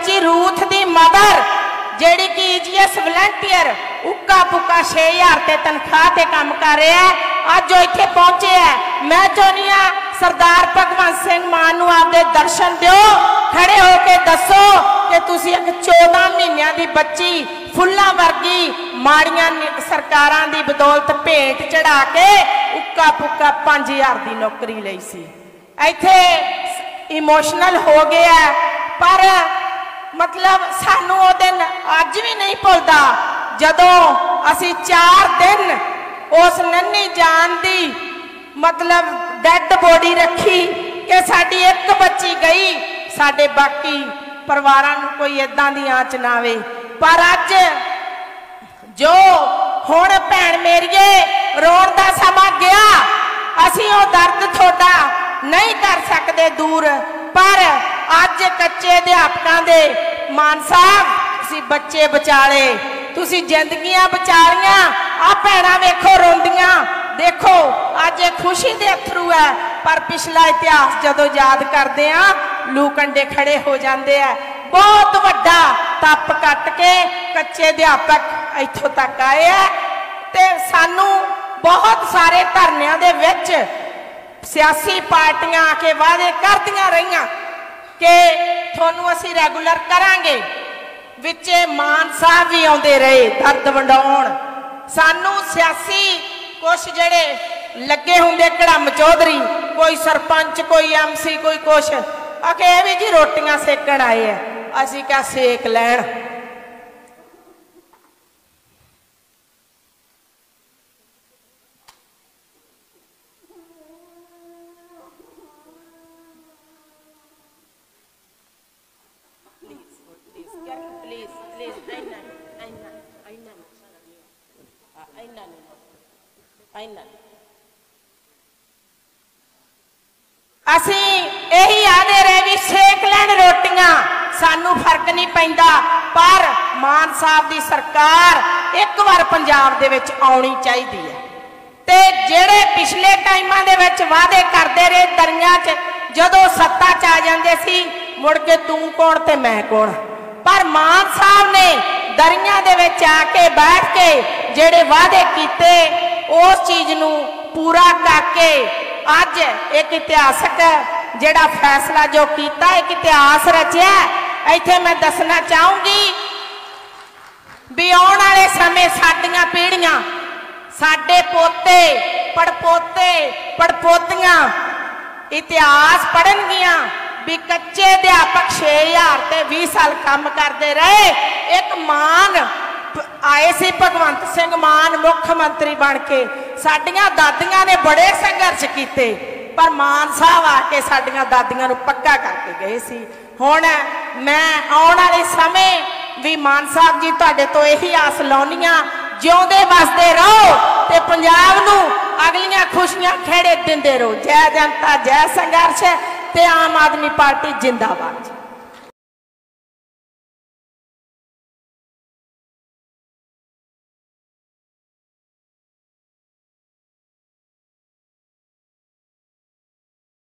बच्ची रूथ दी मदर जेड़ी कि ईजीएस वलंटियर उक्का पुक्का 6000 ते तनख्वाह ते काम कर रहा है, अज इत्थे पहुंचे है। मैं चाहनी हाँ सरदार भगवंत सिंह मान नूं आपदे दर्शन दिओ, खड़े होके दसो कि तुसीं एक 14 महीनों की बच्ची फुल्लां वर्गी माड़ियां सरकारां दी बदौलत भेंट चढ़ा के उक्का पुक्का 5000 की नौकरी लई सी। इत्थे इमोशनल हो गया, पर मतलब सानू वो दिन अज भी नहीं भुलदा जदों असी 4 दिन उस नन्ही जान दी मतलब डेड बॉडी रखी कि साडी एक बच्ची गई, साडे बाकी परिवारां नूं कोई इदां दी आंच ना आवे। पर अज जो हुण भैण मेरीए रोण दा समा गया, असी वो दर्द थोड़ा नहीं कर सकते दूर, पर अज कच्चे अध्यापकों दे मान साहब तुसी बच्चे बचाले, तुसी जिंदगियां बचालियां। आ भैणां वेखो रोंदियां, देखो अज खुशी दे अथरू है, पर पिछला इतिहास जदों याद करते हैं लू कंडे खड़े हो जाते हैं। बहुत वड्डा तप कट के कच्चे अध्यापक इत्थों तक आए है, ते सानू बहुत सारे धरनियां दे विच सियासी पार्टियां आके वादे करदियां रहियां कि थोनू असी रेगूलर करांगे, विचे मान साहब भी आउंदे रहे दर्द वंडाउण। सानू सियासी कुछ जेड़े लगे हुंदे कड़म चौधरी, कोई सरपंच, कोई एमसी, कोई कुछ आके ये भी जी रोटियां सेकण आए है, असी क्या सेक लैण। असी यही आदे रहे भी सेक लैन रोटियां, सानू फर्क नहीं पैंदा। पर मान साहब दी सरकार एक बार पंजाब दे विच आउणी चाहिदी है, ते जेड़े पिछले टाइमां दे विच वादे करदे रहे दरियां च, जदों सत्ता च आ जांदे सी मुड़ के तू कौन ते मैं कौन। पर मान साहब ने दरियां दे विच आके बैठ के जेड़े वादे कीते उस चीज नू पूरा करके अज एक इतिहासक जेड़ा फैसला जो किया, एक इतिहास रचिया। इत्थे मैं दसना चाहूंगी भी आने वाले समय साडियां पीढ़ियां, साडे पोते पड़पोते पड़पोतियां इतिहास पढ़नगियां भी कच्चे अध्यापक 6000 ते 20 साल काम करते रहे। एक मान आए सी भगवंत सिंह मान मुख्यमंत्री बन के, साडियां दादियां ने बड़े संघर्ष किए, पर मान साहब आके साडियां दादियां नूं पक्का करके गए सी। हुण मैं आने वाले समय भी मान साहब जी तुहाडे तो यही आस लाउणी आ, जिउंदे वसदे रहो ते पंजाब नूं अगलियां खुशियां खेड़े दिंदे रहो। जय जनता, जय संघर्ष ते आम आदमी पार्टी जिंदाबाद।